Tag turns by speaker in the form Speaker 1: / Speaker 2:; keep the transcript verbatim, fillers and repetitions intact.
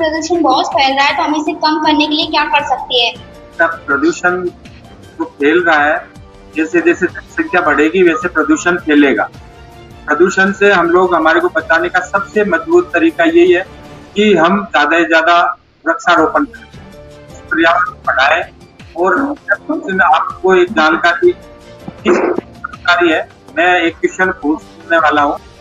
Speaker 1: प्रदूषण बहुत फैल रहा है, तो हम इसे कम करने के लिए क्या कर सकते हैं?
Speaker 2: तब प्रदूषण जो फैल रहा है, जैसे जैसे जनसंख्या बढ़ेगी वैसे प्रदूषण फैलेगा। प्रदूषण से हम लोग हमारे को बचाने का सबसे मजबूत तरीका यही है कि हम ज्यादा से ज्यादा वृक्षारोपण करें, पर्यावरण को बढ़ाएं। और आपको एक जानकारी जानकारी है, मैं एक क्वेश्चन पूछने वाला हूँ।